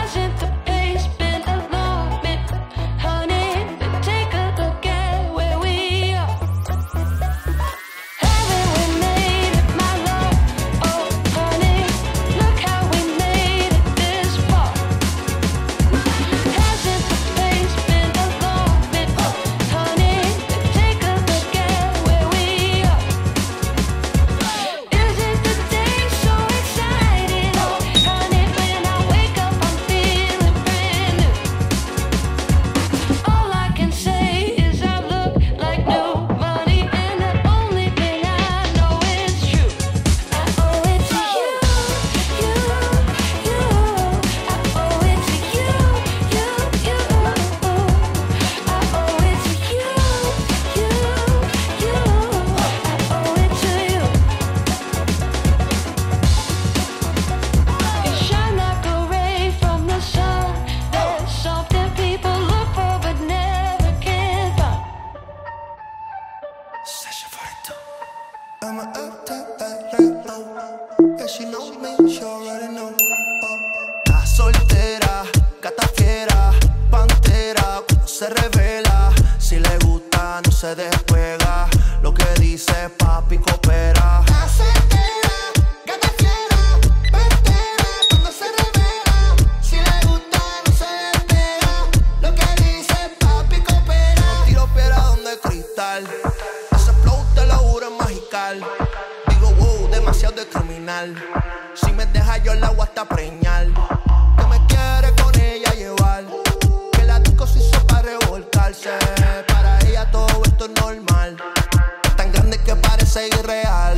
se despega. Lo que dice papi coopera. La soltera, gata fiera, pantera, cuando se revela. Si le gusta no se despega. Lo que dice papi coopera. Tiro piedra donde cristal. Ese flow te lo juro es magical. Digo wow, demasiado de criminal. Si me deja yo el agua hasta preñar. Que me quiere con ella llevar. Que la disco se hizo para revolcarse. Para ella todo esto es normal. Tan grande que parece irreal.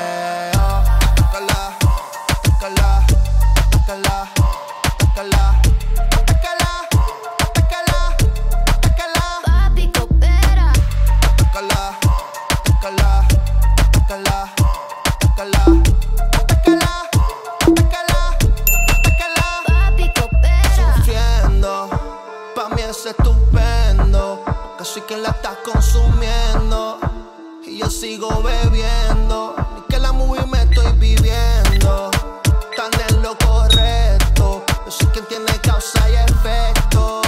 Tócala, tócala, tócala, tócala, tócala, tócala, tócala. Papi coopera. Tócala, tócala, tócala, tócala, tócala, tócala, tócala. Papi coopera. Sufriendo, pa' mí es estupendo. Que soy quien la está consumiendo. Y yo sigo bebiendo. Ni que la movie me estoy viviendo. Tan en lo correcto. Yo soy quien tiene causa y efecto.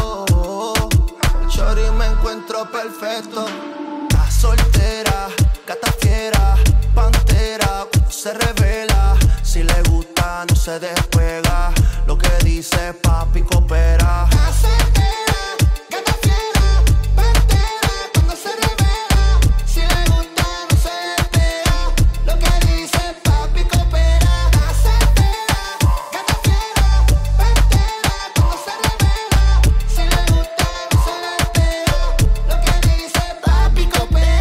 Chori me encuentro perfecto. Está soltera, gata fiera, pantera, cuando se revela. Si le gusta no se despega. Lo que dice papi coopera. La soltera, gata fiera, pantera, cuando se revela. Si le gusta no se despega. Lo que dice papi coopera. La soltera, gata fiera, pantera, cuando se revela. Si le gusta no se despega. Lo que dice papi coopera.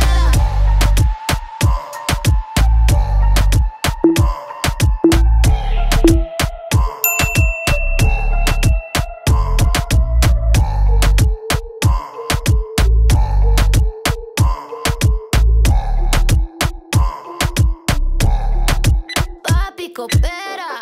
Papi coopera.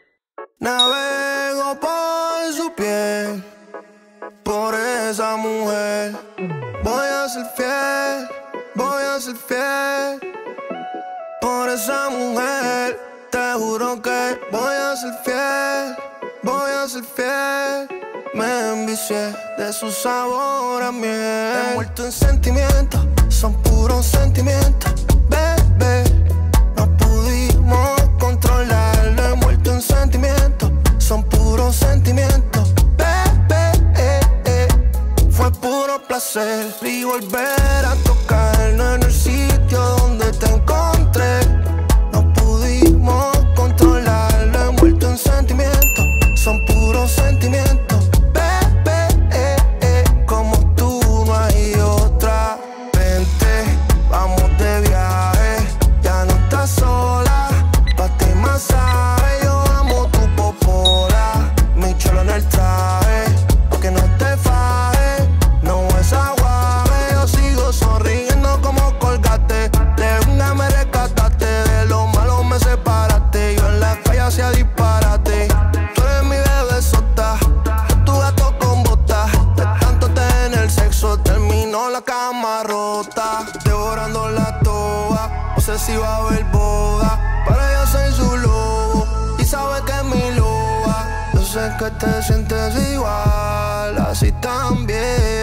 Navego por su piel, por esa mujer. Voy a ser fiel, voy a ser fiel. Por esa mujer, te juro que voy a ser fiel, voy a ser fiel. Me envicié de su sabor a miel. Envuelto en sentimientos, son puros sentimientos, bebé. No pudimos controlarlo, envuelto en sentimientos, son puros sentimientos, bebé. Fue puro placer y volver a tocarnos en el sitio donde te encontré. No pudimos controlarlo, envuelto en sentimientos, son puros sentimientos, bebé. Como tú no hay otra. Vente, vamos de viaje, ya no estás sola. Pa' ti masaje, yo amo tu popola. Mi cholo en el traje, que no te faje. No es aguaje, yo sigo sonriendo como Colgate. De una me rescataste, de lo malo me separaste. Yo en la calle hacía disparate. Tú eres mi bebé sota, tu gato con botas. De tanto tener el sexo terminó la cama rota. Devorando la toa, no sé si va a haber boda. Pero yo soy su lobo y sabe que es mi loba. Yo sé que te sientes igual, así también.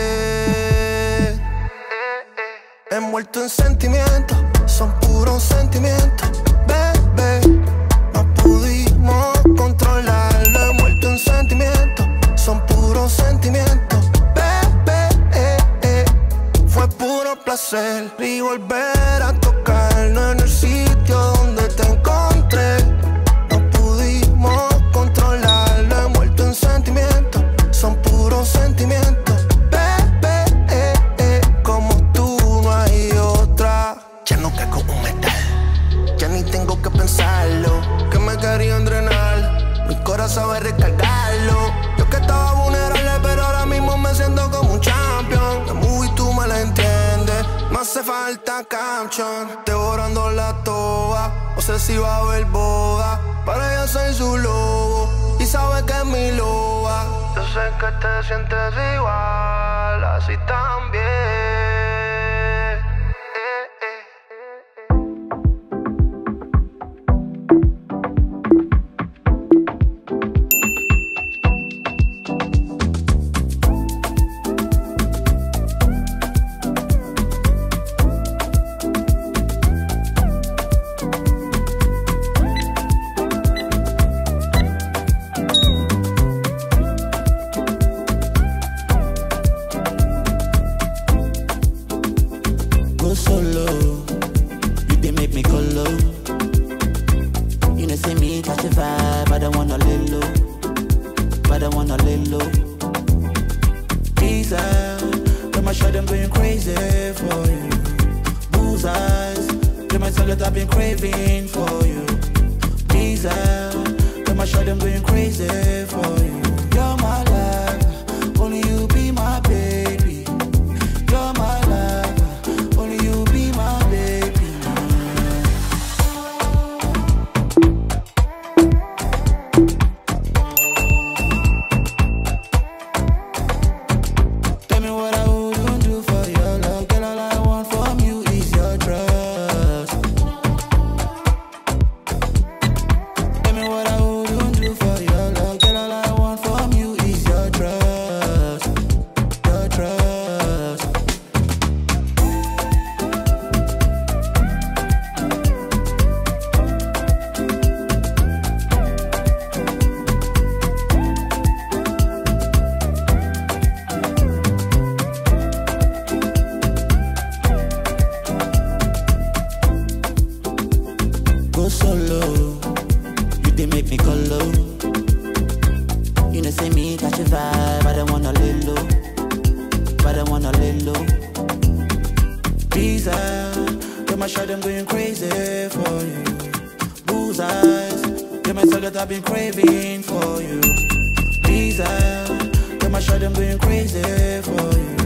Envuelto en sentimientos, son puros sentimientos, bebé. No pudimos controlarlo. Envuelto en sentimientos, son puros sentimientos, bebé. Fue puro placer y volver a tocarnos en el sitio donde te encontré. No pudimos controlarlo. Envuelto en sentimientos, son puros sentimientos, bebé. Como tú no hay otra. Ya no caigo un metal, ya ni tengo que pensarlo. Que me querían drenar, mi corazón sabe recargarlo. Yo que estaba vulnerable, pero ahora mismo me siento como un champion. La movie tú me la entiendes, no hace falta caption. Devorando la toa, no sé si va a haber boda. Para ella soy su lobo y sabe que es mi loba. Yo sé que te sientes igual, así también. Solo, you they make me go low. You know see me catch a vibe, I don't wanna lay low, but I wanna lay low. These eyes, got my shot, I'm going crazy for you. Bull's eyes, got my soul that I've been craving for you. These eyes, got my shot, I'm going crazy for you. You're my life, only you be my baby. You're my life, only you be my baby. Tell me what I wouldn't do for your love. Girl, all I want from you is your trust. Tell me what I wouldn't do for your love. Girl, all I want from you is your trust. Your trust. Go solo, you they make me go low. You know see me catch a vibe, I don't wanna lay low, but I wanna lay low. These eyes, got my shot, I'm going crazy for you. Bull's eyes, got my soul that I've been craving for you. These eyes, got my shot, I'm going crazy for you.